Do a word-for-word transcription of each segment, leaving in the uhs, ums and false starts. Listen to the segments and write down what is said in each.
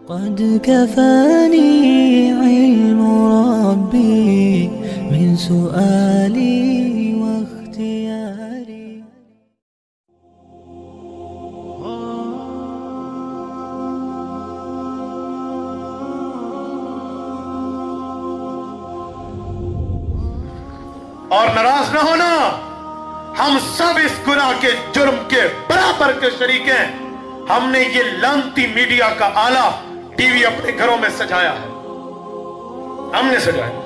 قد كفاني علم ربي من سؤالي واختياري. اور ناراض نہ ہونا، ہم سب اس گناہ کے جرم کے برابر کے شریک ہیں۔ ہم نے یہ لعنتی میڈیا کا آلہ ٹی وی اپنے گھروں میں سجایا ہے، ہم نے سجایا۔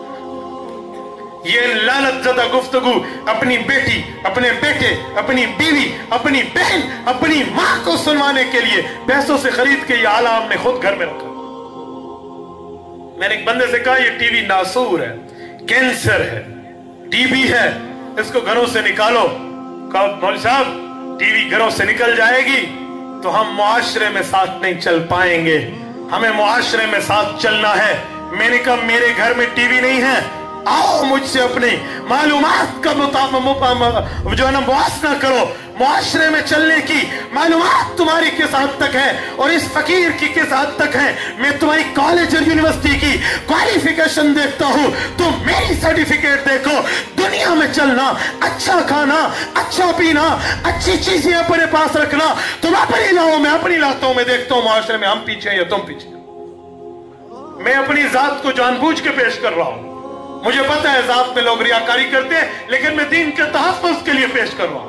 یہ لعنت زدہ گفتگو اپنی بیٹی، اپنے بیٹے، اپنی بیوی، اپنی بہن، اپنی ماں کو سنوانے کے لیے پیسوں سے خرید کے یہ آلہ ہم نے خود گھر میں رکھا۔ میں نے ایک بندے سے کہا یہ ٹی وی ناسور ہے، کینسر ہے، ٹی بی ہے، اس کو گھروں سے نکالو۔ کہا مولوی صاحب ٹی وی گھروں سے نکل جائے گی تو ہم معاشرے میں ساتھ نہیں چل پائیں گے، ہمیں معاشرے میں ساتھ چلنا ہے۔ میں نے کہا میرے گھر میں ٹی وی نہیں ہے، آؤ مجھ سے اپنی معلومات کا جو ہے نا موازنہ کرو، معاشرے میں چلنے کی معلومات تمہاری کس حد تک ہے اور اس فقیر کی کس حد تک ہے۔ میں تمہاری کالج اور یونیورسٹی کی کوالیفیکیشن دیکھتا ہوں، تم میری سرٹیفکیٹ دیکھو۔ دنیا میں چلنا، اچھا کھانا، اچھا پینا، اچھی چیزیں اپنے پاس رکھنا، تم اپنی لاؤں میں اپنی لاتوں میں دیکھتا ہوں معاشرے میں ہم پیچھے ہیں یا تم پیچھے۔ میں اپنی ذات کو جان بوجھ کے پیش کر رہا ہوں، مجھے پتہ ہے ذات میں لوگ ریاکاری کرتے ہیں، لیکن میں دین کے تحفظ کے لیے پیش کر رہا ہوں۔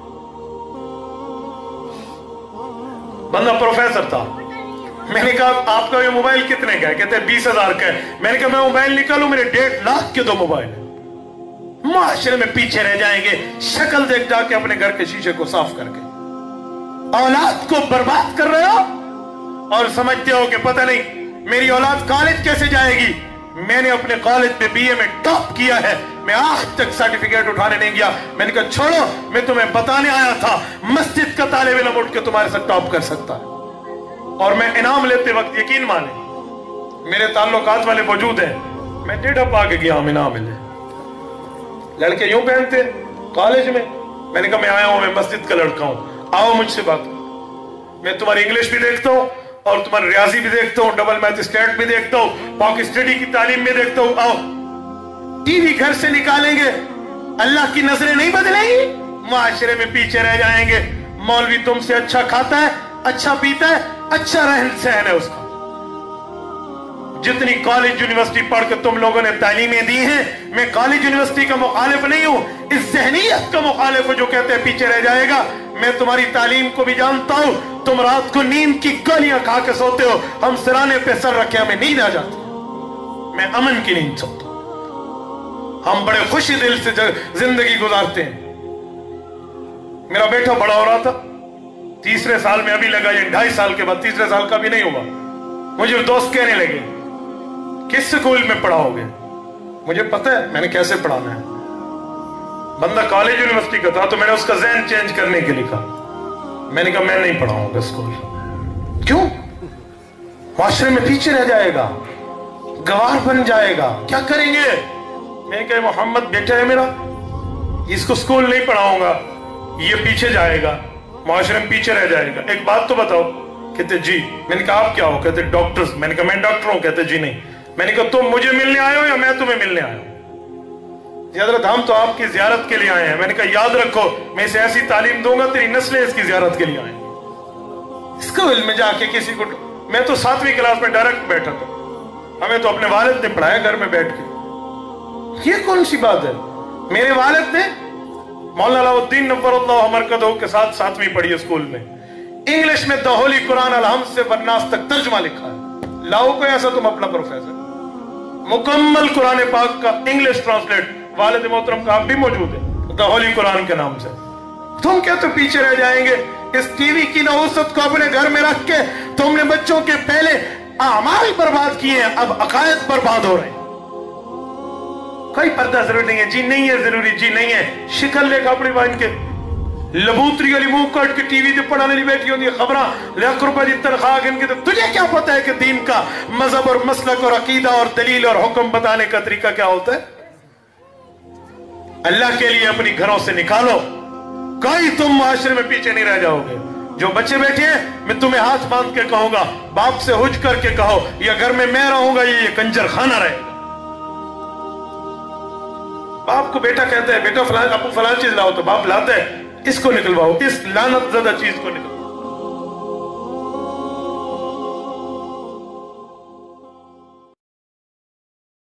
بندہ پروفیسر تھا، میں نے کہا آپ کا یہ موبائل کتنے کا ہے؟ کہتے ہیں بیس ہزار کا ہے۔ میں نے کہا میں موبائل نکالوں، میرے ڈیڑھ لاکھ کے دو موبائل ہیں۔ معاشرے میں پیچھے رہ جائیں گے، شکل دیکھ جا کے اپنے گھر کے شیشے کو صاف کر کے اولاد کو برباد کر رہے ہو اور سمجھتے ہو کہ پتہ نہیں میری اولاد کالج کیسے جائے گی۔ میں نے اپنے کالج میں بی اے میں ٹاپ کیا ہے، میں آج تک سرٹیفکیٹ اٹھانے نہیں گیا۔ میں نے کہا چھوڑو، میں تمہیں بتانے آیا تھا مسجد کا طالب علم اٹھ کے تمہارے ساتھ ٹاپ کر سکتا ہے۔ اور میں انعام لیتے وقت یقین مانے میرے تعلقات والے موجود ہیں، میں ٹیڑھا پا کے گیا ہوں انعام ملے۔ لڑکے یوں پہنتے کالج میں، میں نے کہا میں آیا ہوں، میں مسجد کا لڑکا ہوں، آؤ مجھ سے بات کرو۔ میں تمہاری انگلش بھی دیکھتا ہوں اور تمہاری ریاضی بھی دیکھتا ہوں، ڈبل میتھ اسٹیٹ بھی دیکھتا ہوں، پاک اسٹڈی کی تعلیم میں دیکھتا ہوں۔ آؤ ٹی وی گھر سے نکالیں گے، اللہ کی نظریں نہیں بدلیں گی، معاشرے میں پیچھے رہ جائیں گے۔ مولوی تم سے اچھا کھاتا ہے، اچھا پیتا ہے، اچھا رہن سہن ہے اس کا۔ جتنی کالج یونیورسٹی پڑھ کے تم لوگوں نے تعلیمیں دی ہیں، میں کالج یونیورسٹی کا مخالف نہیں ہوں، اس ذہنیت کا مخالف ہوں جو کہتے ہیں پیچھے رہ جائے گا۔ میں تمہاری تعلیم کو بھی جانتا ہوں، تم رات کو نیند کی گولیاں کھا کے سوتے ہو، ہم سرانے پہ سر رکھے ہمیں نیند آ جاتی، میں امن کی نیند سوتا ہوں، ہم بڑے خوشی دل سے زندگی گزارتے ہیں۔ میرا بیٹا بڑا ہو رہا تھا، تیسرے سال میں ابھی لگا، یہ ڈھائی سال کے بعد تیسرے سال کا بھی نہیں ہوا۔ مجھے دوست کہنے لگے کس سکول میں پڑھاؤ گے؟ مجھے پتہ ہے میں نے کیسے پڑھانا ہے۔ بندہ کالج یونیورسٹی کا تھا تو میں نے اس کا ذہن چینج کرنے کے لیے کہا، میں نے کہا میں نہیں پڑھاؤں گا اسکول۔ کیوں؟ معاشرے میں پیچھے رہ جائے گا، گوار بن جائے گا، کیا کریں گے؟ میں نے کہا محمد بیٹا ہے میرا، اس کو اسکول نہیں پڑھاؤں گا، یہ پیچھے جائے گا، معاشرے میں پیچھے رہ جائے گا۔ ایک بات تو بتاؤ۔ کہتے جی۔ میں نے کہا آپ کیا ہو؟ کہتے ڈاکٹرز۔ میں نے کہا میں ڈاکٹر ہوں۔ کہتے جی نہیں۔ میں نے کہا تم مجھے ملنے آئے ہو یا میں تمہیں ملنے آیا ہوں؟ حضرت ہم تو آپ کی زیارت کے لیے آئے ہیں۔ میں نے کہا یاد رکھو میں اسے ایسی تعلیم دوں گا تیری نسلیں اس کی زیارت کے لیے آئیں۔ اسکول میں جا کے کسی کو، میں تو ساتویں کلاس میں ڈائریکٹ بیٹھا تھا، ہمیں تو اپنے والد نے پڑھایا گھر میں بیٹھ کے۔ یہ کون سی بات ہے؟ میرے والد نے مولانا علاء الدین نور اللہ مرکزہ کے ساتھ ساتویں پڑھی اسکول میں، انگلش میں دا ہولی قرآن الحمد سے والناس تک ترجمہ لکھا ہے۔ لاؤ کوئی ایسا تم اپنا پروفیسر، مکمل قرآن پاک کا انگلش ٹرانسلیٹ والد محترم کا بھی موجود ہے دا ہولی قرآن کے نام سے۔ تم کیا تو پیچھے رہ جائیں گے؟ اس ٹی وی کی نحوست کو اپنے گھر میں رکھ کے تم نے بچوں کے پہلے اعمال برباد کیے ہیں، اب عقائد برباد ہو رہے ہیں۔ کوئی پردہ ضروری نہیں ہے، جی نہیں ہے ضروری، جی نہیں ہے، شکل لے کپڑے پہن کے لبوتری والی منہ کاٹ کے ٹی وی تے پڑھانے نہیں بیٹھی ہوتی ہے خبراں لاکھ روپے دی تنخواہ گن کے، تجھے کیا پتہ ہے کہ دین کا مذہب اور مسلک اور عقیدہ اور دلیل اور حکم بتانے کا طریقہ کیا ہوتا ہے؟ اللہ کے لیے اپنی گھروں سے نکالو، کوئی تم معاشرے میں پیچھے نہیں رہ جاؤ گے۔ جو بچے بیٹھے ہیں میں تمہیں ہاتھ باندھ کے کہوں گا باپ سے حج کر کے کہو یہ گھر میں میں رہوں گا یہ کنجر خانہ رہے گا. باپ کو بیٹا کہتا ہے بیٹا فلان ابو فلان چیز لاؤ تو باپ لاتا ہے اس کو نکلواؤ اس لعنت زدہ چیز کو نکلواؤ.